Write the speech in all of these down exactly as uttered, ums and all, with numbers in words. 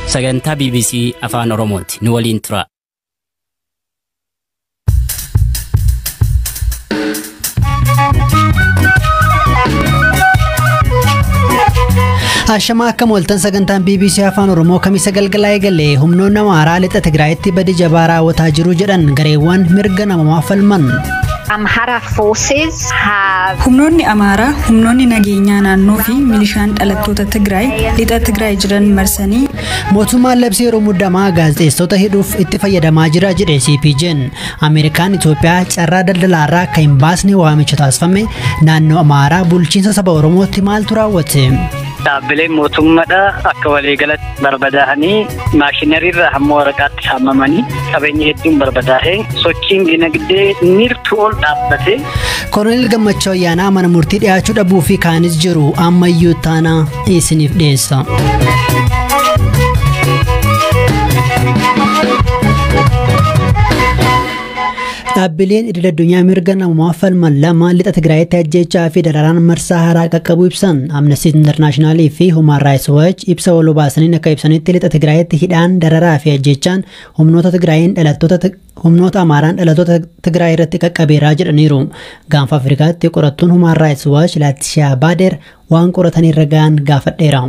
sagantaa B B C Afaan Oromooti. Nu waliin tura. Ashama akka mooltan sagantaan B B C Afaan Oromoo kamisa galgalaa eegalee humnoonni Amaaraa lixa Tigraayitti badii jabaa raawwataa jiru jedhan gareewwan mirga namaaf falman. Amhara forces have humnoonni Amaaraa humnoonni nageenyaa naannoo fi milishaan dhalattoota Tigraay lixa Tigraay jiran marsanii mootummaan labsii yeroo muddamaa gaazexeessota hidhuuf itti fayyadamaa jira jedhe C P J'n. Ameerikaan Itoophiyaa carraa daldalaarraa akka hin baasne waamicha taasifame naannoo Amaaraa bulchiinsa saba Oromootti maaltu raawwate? Dhaabbileen mootummaadha akka waliigalatti barbadaa'anii maashinariirra hamma waraqaatti saamamanii qabeenya hedduun barbadaa'ee sochiin dinagdee nirtu ol dhaabbate. Koloneel Gammachuu Ayyaanaa mana murtii dhiyaachuu dhabuu fi kaanis jiru ammayyuu taana isiniif dhiyeessa. Dhaabbileen idil addunyaa mirga namaaf falman lama lixa Tigraayitti ajjechaa fi dararaan marsaa haaraa qaqqabu ibsan. Amnesty International fi Human Rights Watch ibsa waloo baasaniin akka ibsanitti lixa Tigraayitti hidhaan dararaa fi ajjechaan humnoota Tigraayin dhalattoota humnoota Amaaraan dhalattoota Tigraay irratti qaqqabeeraa jedhaniiru. Gaanfa Afrikaatti qorattuun Human Rights Watch Laatishaa Baader waan qoratanii irra ga'an gaafadheera.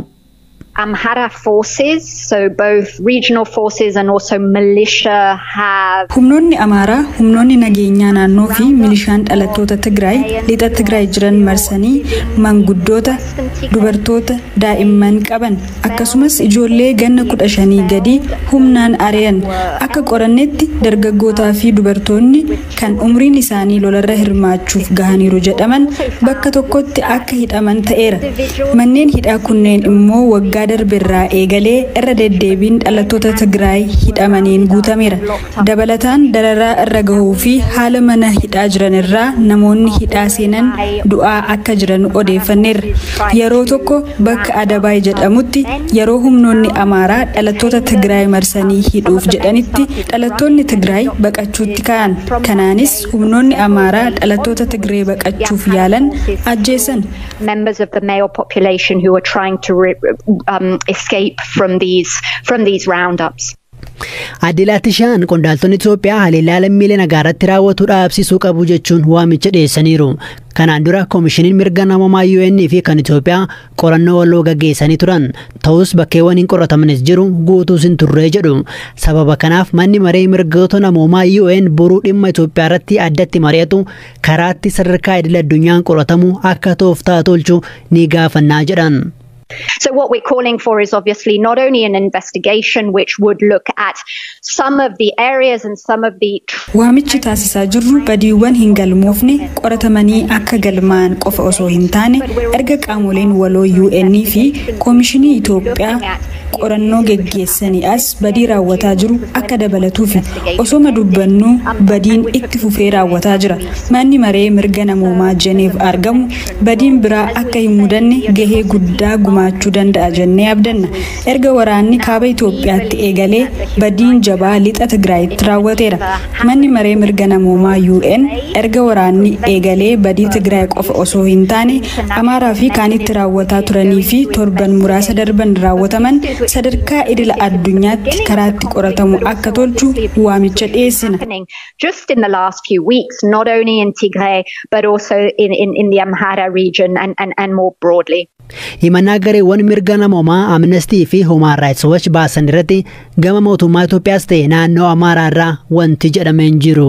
Amhara forces, so both regional forces and also militia have humnoonni Amaaraa humnoonni nageenyaa naannoo fi milishaan dhalattoota Tigraay lixa Tigraay jiran marsanii manguddoota dubartoota daa'imman qaban akkasumas ijoollee ganna kudha shanii gadi humnaan ari'an. Akka qorannetti dargaggootaa fi dubartoonni kan umriin isaanii lolarra hirmaachuuf gahaniiru jedhaman bakka tokkotti akka hidhaman ta'eera. Manneen hidhaa kunneen immoo waggaa darbirraa eegalee irra deddeebiin dhalattoota Tigraay hidhamaniin guutameera. Dabalataan dararaa irra gahuu fi haala mana hidhaa jiran irraa namoonni hidhaa seenan du'aa akka jiran odeeffanneerra. Yeroo tokko bakka Adabaay jedhamutti yeroo humnoonni Amaaraa dhalattoota Tigraay marsanii hidhuuf jedhanitti dhalattoonni Tigraay baqachuutti ka'an. Kanaanis humnoonni Amaaraa dhalattoota Tigraay baqachuuf yaalan ajjeesan. Members of the male population who are trying to um, escape from these from these roundups. Adilaatishaan qondaaltonni Itoophiyaa haleellaa lammiilee nagaaratti raawwatu dhaabsisuu qabu jechuun waamicha dhiyeessaniiru. Kanaan dura koomishiniin mirga namoomaa U N fi kan Itoophiyaa qorannoo waloo gaggeessanii turan. Ta'us bakkeewwan hin qoratamanis jiru guutuus hin turre jedhu. Sababa kanaaf manni maree mirgoota namoomaa U N boruu dhimma Itoophiyaa irratti addatti mari'atu karaatti sadarkaa idil addunyaan qoratamu akka tooftaa tolchu ni gaafannaa jedhan. So what we're calling for is obviously not only an investigation which would look at some of the areas and some of the waamichi taasisaa jirru badiiwwan hin galmoofne qoratamanii akka galmaan qofa osoo hin taane erga qaamoleen waloo U N fi koomishinii Itoophiyaa qorannoo geggeessanii as badii raawwataa jiru akka dabalatuuf osoo dubbannu badiin itti fufee raawwataa jira. Manni maree mirga namoomaa Jeneef argamu badiin biraa akka hin mudanne gahee guddaa gumaachuu danda'a jennee abdanna. Erga waraanni kaaba Itoophiyaatti eegalee badiin jabaa lixa Tigraayitti raawwateera. Manni maree mirga namoomaa U N erga waraanni eegalee badii Tigraay qofa osoo hin taane Amaaraa fi kaanitti raawwataa turanii fi torban muraasa darban raawwataman sadarkaa idila addunyaatti karaatti qoratamu akka tolchu waamicha dhiyeessina. Just in the last few weeks, not only in Tigray but also in, in, in the Amhara region and, and, and more broadly. Himannaa gareewwan mirga namoomaa Amnesty fi Human Rights Watch baasan irratti gama mootummaa Itoophiyaas ta'e naannoo Amaaraa irraa wanti jedhamee hin jiru.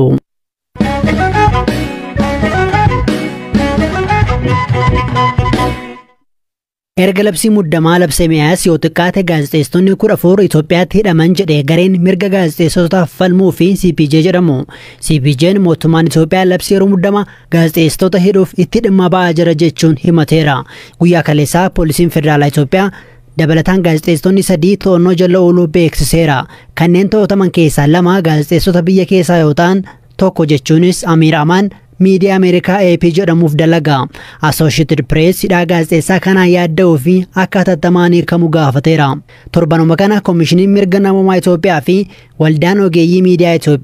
Erga labsii muddamaa labsame as yoo xiqqaate gaazexeessonni kudha afur Itoophiyaatti hidhaman jedhee gareen mirga gaazexeessotaaf falmuu fi C P J jedhamu. C P J'n mootummaan Itoophiyaa labsii yeroo muddamaa gaazexeessota hidhuuf itti dhimma ba'aa jira jechuun himateera. Guyyaa kaleessaa poolisiin federaalaa Itoophiyaa dabalataan gaazexeessonni sadii to'annoo jala ooluu beeksiseera. Kanneen to'ataman keessaa lama gaazexeessota biyya keessaa yoo ta'an tokko jechuunis Amiir Amaan miidiyaa Ameerikaa A P jedhamuuf dalaga. Associated Press hidhaa gaazexeessaa kanaan yaadda'uu fi akka hatattamaan hiikamu gaafateera. Torbanuma kana koomishiniin mirga namoomaa Itoophiyaa fi waldaan ogeeyyii miidiyaa Itoophiyaa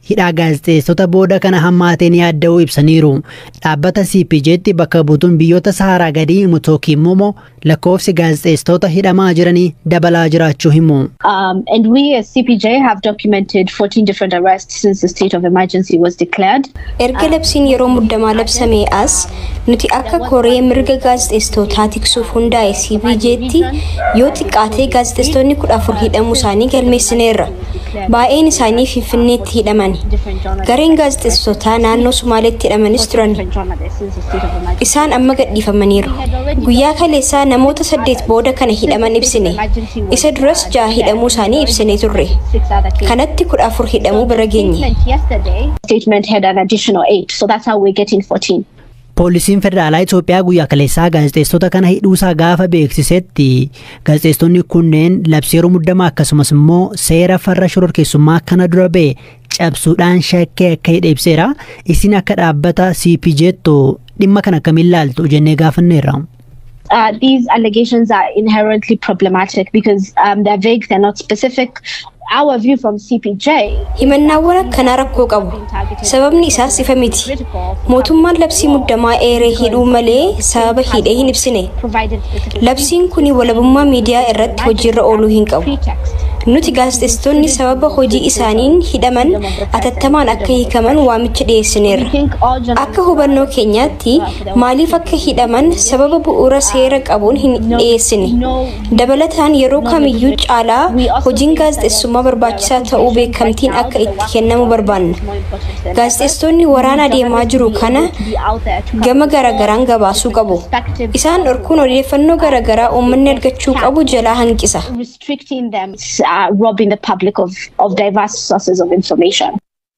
hidhaa gaazexeessota booda kana hammaateen yaadda'uu ibsaniiru. Dhaabbata C P J'tti bakka buutuun biyyoota Saharaa gadii Mutooki Momo lakkoofsi gaazexeessota hidhamaa jiranii dabalaa jiraachuu himu. Um, and we as C P J have documented fourteen different arrests since the state of emergency was declared. Erga labsiin yeroo muddamaa labsamee as nuti akka koree mirga gaazexeessitootaa tiksuuf hundaa'e C P J'tti yoo xiqqaatee gaazexeessitoonni kudha afur hidhamuu isaanii galmeessineerra. Baay'een isaanii Finfinneetti hidhaman. Gareen gaazexeessitootaa naannoo Sumaaleetti hidhamanis turan. Isaan amma gadhiifamaniiru. Guyyaa kaleessaa namoota saddeet booda kana hidhaman ibsine. Isa duras ja'a hidhamuu isaanii ibsine turre. Kanatti kudha afur hidhamuu bira geenye. Statement had an additional eight, so that's how we're getting fourteen. Poolisiin federaalaa Itoophiyaa guyyaa kaleessaa gaazexeessota kana hidhuusaa gaafa beeksisetti gaazexeessonni kunneen labsii yeroo muddamaa akkasumas immoo seera farra shororkeessummaa kana dura ba'e cabsuudhaan shakkii akka hidhe ibseera. Isin akka dhaabbata C P J'ttu dhimma kana akkamiin ilaaltu jennee gaafanneerra. Uh, these allegations are inherently problematic because um, they're vague, they're not specific. Our view from C P J himannaawwan akkanaa rakkoo qabu. Sababni isaas ifa miti. Mootummaan labsii muddamaa eeree hidhuu malee sababa hidhee hin ibsine. Labsiin kuni walabummaa miidiyaa irratti hojiirra ooluu hin qabu. Nuti gaazexeessitoonni sababa hojii isaaniin hidhaman atattamaan akka hiikaman waamicha dhiyeessineerra. Akka hubannoo keenyaatti maaliif akka hidhaman sababa bu'uura seera qabuun hin dhiyeessine. Dabalataan yeroo kamiyyuu caalaa hojiin gaazexeessummaa barbaachisaa ta'uu beekamtiin akka itti kennamu barbaanna. Gaazexeessitoonni waraana deemaa jiru kana gama garagaraan gabaasuu qabu. Isaan dhorkuun odeeffannoo garagaraa uummanni argachuu qabu jalaa hanqisa. Uh, robbing the public of, of diverse sources of information.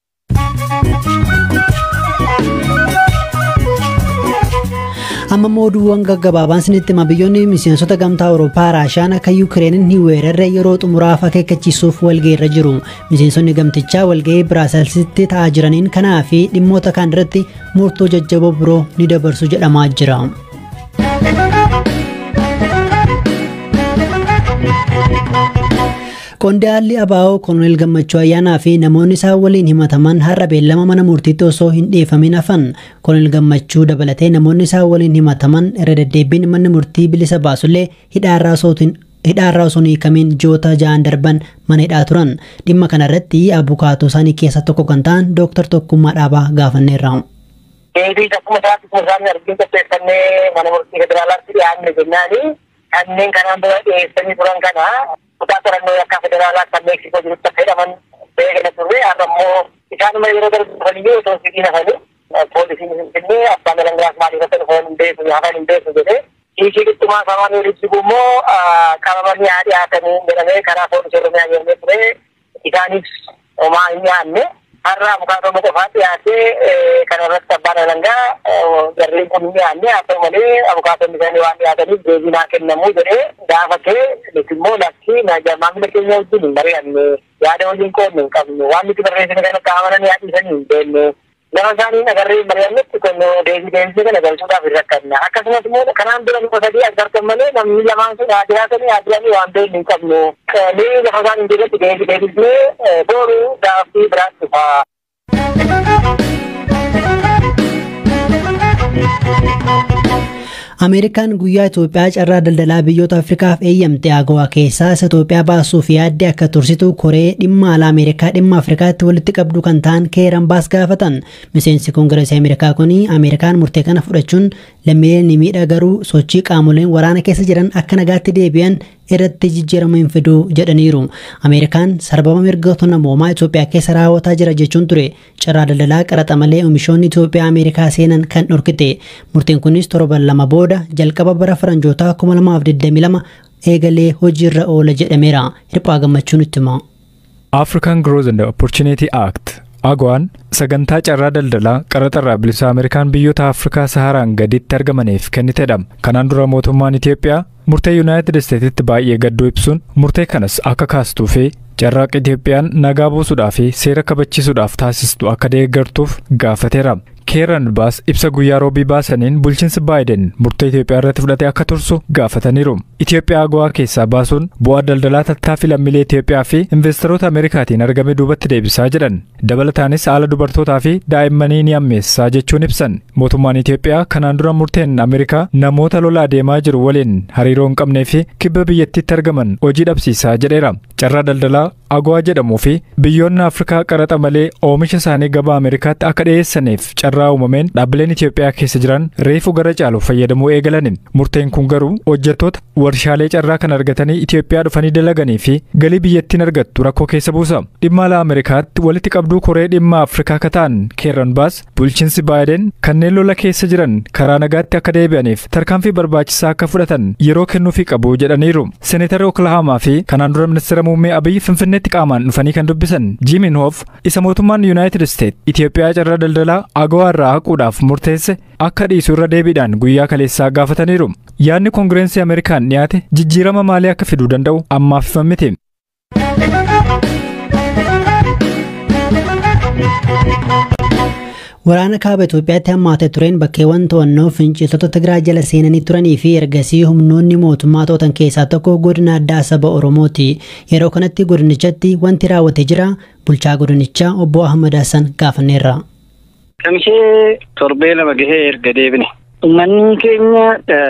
Amma mooduuwwan gaggabaabaan sinitti hima biyyoonni miseensota gamtaa Awurooppaa Raashaan akka Yukireeniin hin weerarre yeroo xumuraaf akeekkachiisuuf walgahiirra jiru. Miseensonni gamtichaa walgahii Biraaselsitti ta'aa jiraniin kanaa fi dhimmoota kaan irratti murtoo jajjaboo biroo ni dabarsu jedhamaa jira. Qondaalli Abaa'oo Koloneel Gammachuu Ayyaanaa fi namoonni isaan waliin himataman har'a beellama mana murtiitti osoo hin dhiyeeffamin hafan. Koloneel Gammachuu dabalatee namoonni isaan waliin himataman irra deddeebiin manni murtii bilisa baasullee hidhaarraa osoo hin hiikamin ji'oota ja'an darban mana hidhaa turan. Dhimma kanarratti abukaatoo isaanii keessaa tokko kan ta'an Dooktar Tokkummaa Dhaabaa gaafanneerra. Deebii akkuma isaatti akkuma isaanii arginu qopheeffannee mana murtii federaalaatti dhiyaanne jennaani kanneen kanaan dura dhiyeessanii turan kana kutaa qorannoo yakkaa federaalaa kan Meeksikoo jirutti akka hidhaman beekna turre ammoo isaanuma yeroo darbanii otoo sibiin hafanii poolisiin Finfinnee abbaan alangaas maaliif akka dhufoon hin beeku hafan hin beeku jedhee hiikii dhittumaa samaan ibsigu immoo qabamanii haa dhiyaatanii jedhamee karaa poolisii Oromiyaa yommuu ture isaaniif homaa hin dhiyaanne har'a abukaatoo qofaa dhiyaatee kana irratti abbaan alangaa jarreen kun hin dhiyaanne haa ta'u malee abukaatonni isaanii waan dhiyaataniif deebii naa kennamuu jedhee gaafatee nuti immoo lakki maamila keenya wajjin hin mari'anne yaada waliin qoodne hin qabnu waan nuti barreessine kana qaamanii haa dhiisanii hin beekne nama isaanii agarree mari'annetti kun deebii deebisee kana galchuudhaaf hin rakkanna akkasumas immoo kanaan dura nuti sadii argartan malee namni lamaan sun haa dhiyaatanii haa dhiyaanii waan beekne hin qabnu mee lafa isaanii keessatti deebii deebisnee boru gaaffii biraatti dhufaa. Ameerikaan guyyaa Itoophiyaa carraa daldalaa biyyoota Afrikaaf eeyyamte AGOA keessaa isa Itoophiyaa baasuuf yaadde akka tursitu koree dhimma alaa Ameerikaa dhimma Afrikaatti walitti qabdu kan ta'an Keeran Baas gaafatan. Miseensi Koongireesii Ameerikaa kuni Ameerikaan murtee kana fudhachuun lammiileen ni miidha garuu sochii qaamoleen waraana keessa jiran akka nagaatti deebi'an irratti jijjiirama hin fiduu jedhaniiru. Ameerikaan sarbama mirgoota namoomaa Itoophiyaa keessa raawwataa jira jechuun ture. Carraa daldalaa qaraxa malee oomishoonni Itoophiyaa Ameerikaa seenan kan dhorkite. Murteen kunis torban lama booda jalqaba bara faranjootaa kuma lamaaf digdamii lama eegalee hojiirra oola jedhameera. Hirphaa Gammachuun itti hima. African Growth and Opportunity Act AGOA'n sagantaa carraa daldalaa qaraxarraa bilisa Ameerikaan biyyoota Afrikaa Saharaan gaditti argamaniif kennitedha. Kanaan dura mootummaan Itoophiyaa murtee Yuunaayitid Isteetsitti baay'ee gadduu ibsuun murtee kanas akka kaastuu fi carraaqa Itoophiyaan nagaa buusuudhaa fi seera kabachiisuudhaaf taasistu akka deeggartuuf gaafateera. Keeran Baas ibsa guyyaa roobii baasaniin bulchiinsi Baayiden murtee Itoophiyaa irratti fudhatee akka tursu gaafataniiru. Itoophiyaa AGOA keessaa baasuun bu'aa daldalaa tattaaffii lammiilee Itoophiyaa fi investoroota Ameerikaatiin argame duubatti deebisaa jedhan. Dabalataanis haala dubartootaa fi daa'immanii ni ammeessaa jechuun ibsan. Mootummaan Itoophiyaa kanaan dura murteen Ameerikaa namoota lola adeemaa jiru waliin hariiroo hin qabnee fi kibba biyyattiitti argaman hojii dhabsiisaa jedheera. Carraa daldalaa AGOA jedhamuu fi biyyoonni Afrikaa qaraxa malee oomisha isaanii gabaa Ameerikaatti akka dhiyeessaniif carraa uumameen dhaabbileen Itoophiyaa keessa jiran reefu gara caalu fayyadamuu eegalaniin. Murteen kun garuu hojjettoota warshaalee carraa kan argatanii Itoophiyaa dhufanii dalaganii fi galii biyyattiin argattu rakkoo keessa buusa. Dhimma alaa Ameerikaatti walitti qabduu koree dhimma Afrikaa kataan Keeran Baas bulchiinsi Baayiden kanneen lola keessa jiran karaa nagaatti akka deebi'aniif tarkaanfii barbaachisaa akka fudhatan yeroo kennuufii qabu jedhaniiru. Seneetarri Oklahoomaa fi kanaan dura ministeera muummee Abiyyi Finfinneetti qaamaan dhufanii kan dubbisan Jim Inhofe isa mootummaan United States Itoophiyaa carraa daldalaa AGOA irraa haquudhaaf murteesse akka dhiisu irra deebiidhaan guyyaa kaleessaa gaafataniiru. Yaadni Koongireensii Ameerikaan dhiyaate jijjiirama maalii akka fiduu danda'u ammaaf ifa miti. Waraana kaaba Itoophiyaatti hammaatee tureen bakkeewwan to'annoo finciltoota Tigraay jala seenanii turanii fi ergasii humnoonni mootummaa to'atan keessaa tokko godina addaa saba Oromooti. Yeroo kanatti godinichatti wanti raawwatee jira. Bulchaa godinichaa obbo Ahmad Hassan gaafanneerra. Kamishee torbee lama gahee erga deebine. Uummanni keenya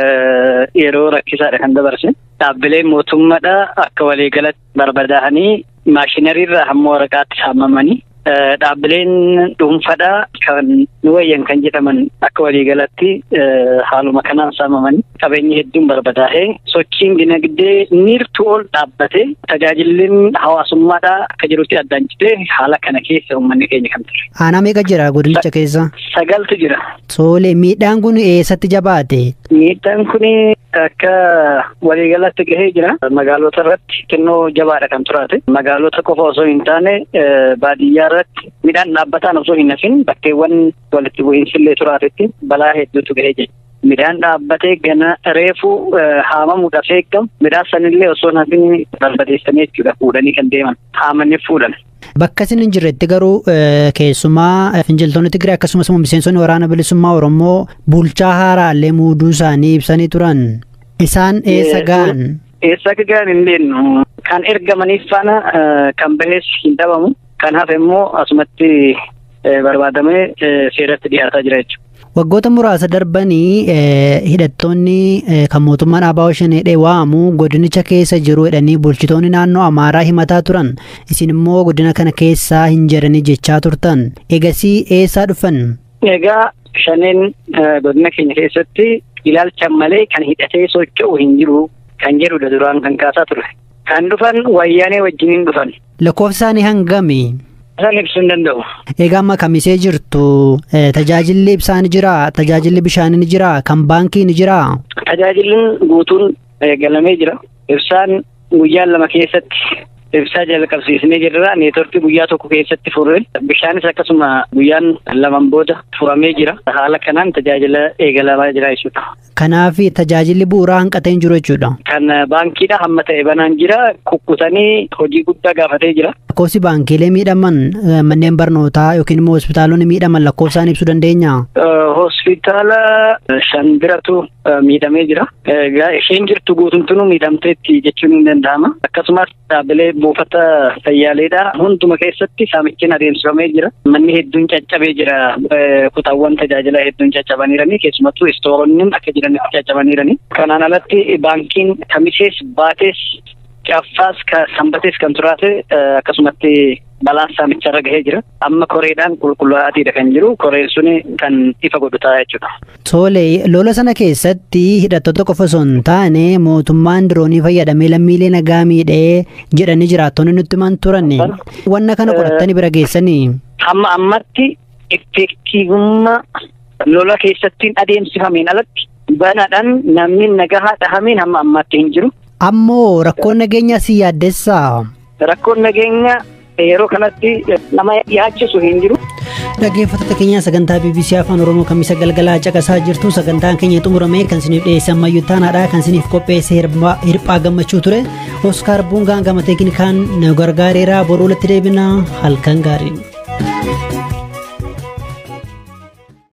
yeroo rakkisaadha kan dabarse. Dhaabbileen mootummaadha akka waliigalatti barbadaa'anii maashinariirraa hamma waraqaatti saamamanii. Dhaabbileen dhuunfaadhaa kan nu wayyan kan jedhaman akka waliigalatti haaluma kanaan saamamanii qabeenyi hedduun barbadaa'ee sochiin dinagdee niirtuu ol dhaabbatee tajaajilli hawaasummaadhaa akka jirutti addaan citee haala kana keessa uummanni keenya kan ture. Aanaa meeqa jira godinicha keessa? Sagaltu jira. Tole miidhaan kun eessatti jabaate? Miidhaan kun akka waliigalatti gahee jira. Magaalota irratti xinnoo jabaadha kan turaate. Magaalota qofa osoo hin taane baadiyyaa irratti midhaan dhaabbataan osoo hin hafin bakkeewwan walitti bu'iinsillee turaatetti balaa hedduutu gahee jira. Midhaan dhaabbatee gana reefu haamamuudhaaf eegamu midhaan sanillee osoo hin hafin barbadeessanii jechuudha fuudhanii kan deeman haamanii fuudhan. Bakka isin hin jirretti garuu keessumaa finciltoonni Tigraay akkasumas miseensonni waraana bilisummaa Oromoo bulchaa haaraallee muuduu isaanii ibsanii turan. Isaan eessa ga'an? Eessa ga'an hin leennu. Kan ergamaniif faana kan bahees hin dhabamu. Kanaaf immoo asumatti barbaadamee seeratti dhiyaataa jira jechuudha. Waggoota muraasa darbanii hidhattoonni kan mootummaan Abaa Shanee waamu godinicha keessa jiru jedhanii bulchitoonni naannoo Amaaraa himataa turan. Isin immoo godina kana keessaa hin jiranii jechaa turtan. Egasii eessaa dhufan? Egaa Shaneen godina keenya keessatti ilaalcha malee kan hidhatee socho'u hin jiru kan jedhudha duraan kan kaasaa ture. Kan dhufan wayyaanee wajjiniin dhufan. Lakkoofsaanii hangami? Isaan ibsuu hin danda'u. Egaa amma kamisee jirtu tajaajilli ibsaa ni jira, tajaajilli bishaanii ni jira, kan baankii ni jira. Tajaajilli guutuun eegalamee jira. Ibsaan guyyaa lama keessatti ibsaa jalqabsiisnee jirra. Neetworkii guyyaa tokko keessatti furre. Bishaanis akkasuma guyyaan lamaan booda furamee jira. Haala kanaan tajaajila eegalamaa jira jechuudha. Kanaaf tajaajilli bu'uuraa hanqatee hin jiru jechuudha. Kan baankiidha hamma ta'e banaan jira. Kukkutanii hojii guddaa gaafatee jira. Lakkoofsi baankiilee miidhaman manneen barnootaa yookiin immoo hospitaalonni miidhaman lakkoofsaan ibsuu dandeenya? Hospitaala shan biratu miidhamee jira. Isheen jirtu guutumtuu miidhamteetti jechuun hin danda'ama. Akkasumas dhaabbilee buufata fayyaaleedha. Hunduma keessatti saamichiin adeemsifamee jira. Manni hedduun caccabee jira. Kutaawwan tajaajila hedduun caccabaniiranii keessumattuu istooronni akka jiranitti caccabaniiranii. Kanaan alatti baankiin kamisees baatees caffaas sanbatees kan turaate akkasumatti balaan saamicharra gahee jira. Amma koreedhaan qulqullaa'aatiidha kan jiru. Koreen suni kan ifa godhu ta'a jechuudha. Tole lola sana keessatti hidhattoota qofa osoo hin taane mootummaan diroonii fayyadamee lammiilee nagaa miidhee jedhanii jiraattonni nutti himan turan. Wanna kana qorattanii bira geessanii? Hamma ammatti effektiivummaa lola keessatti adeemsifameen alatti banaadhaan namni nagaa dhahameen hamma ammaatti hin jiru. Ammoo rakkoon nageenyaa si yaaddessaa? Rakkoon nageenyaa yeroo kanatti nama yaachisu hin jiru. Dhaggeeffattoota keenya sagantaa B B C Afaan Oromoo kamisa galgalaa caqasaa jirtu. Sagantaan keenya xumuramee kan isiniif dhiyeesse ammayyuu taanaadha. Kan isiniif qopheesse hirphaa gammachuu ture. Oskaar Buungaan gama teeknikaan nu gargaareera. Boruu walitti deebina. Halkan gaarii.